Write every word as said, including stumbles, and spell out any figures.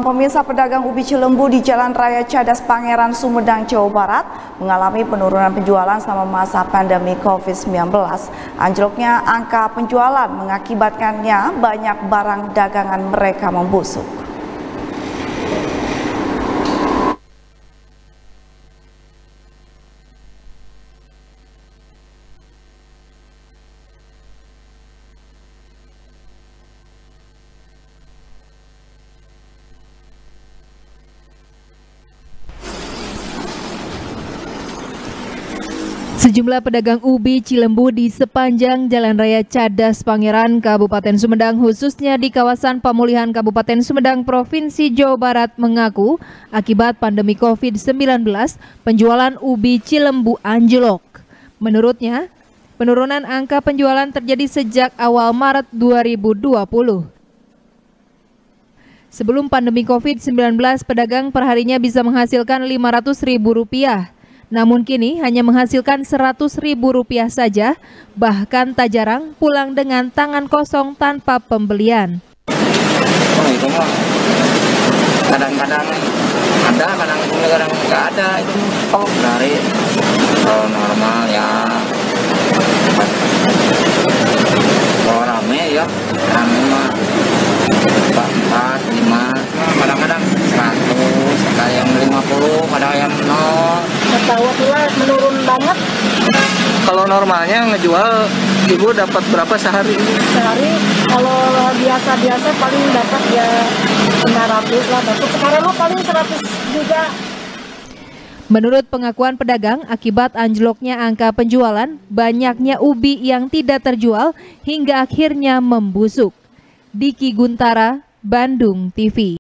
Pemirsa, pedagang ubi Cilembu di Jalan Raya Cadas Pangeran, Sumedang, Jawa Barat mengalami penurunan penjualan selama masa pandemi COVID sembilan belas. Anjloknya angka penjualan mengakibatkannya banyak barang dagangan mereka membusuk. Sejumlah pedagang ubi Cilembu di sepanjang Jalan Raya Cadas Pangeran, Kabupaten Sumedang, khususnya di kawasan pemulihan Kabupaten Sumedang, Provinsi Jawa Barat, mengaku akibat pandemi COVID sembilan belas, penjualan ubi Cilembu anjlok. Menurutnya, penurunan angka penjualan terjadi sejak awal Maret dua ribu dua puluh. Sebelum pandemi COVID sembilan belas, pedagang perharinya bisa menghasilkan lima ratus ribu rupiah. Namun kini hanya menghasilkan seratus ribu rupiah saja, bahkan tak jarang pulang dengan tangan kosong tanpa pembelian. Oh, itu mah kadang-kadang ada, kadang-kadang nggak ada. Itu kalau dari kalau normal ya, kalau rame ya, rame mah empat, lima, kadang-kadang seratus, ada yang lima puluh, ada yang nol. Tahu pula menurun banget. Kalau normalnya ngejual, ibu dapat berapa sehari? Sehari kalau biasa-biasa paling dapat ya lima ratus lah, dapat sekarang mah paling seratus juga. Menurut pengakuan pedagang, akibat anjloknya angka penjualan, banyaknya ubi yang tidak terjual hingga akhirnya membusuk. Diki Guntara, Bandung T V.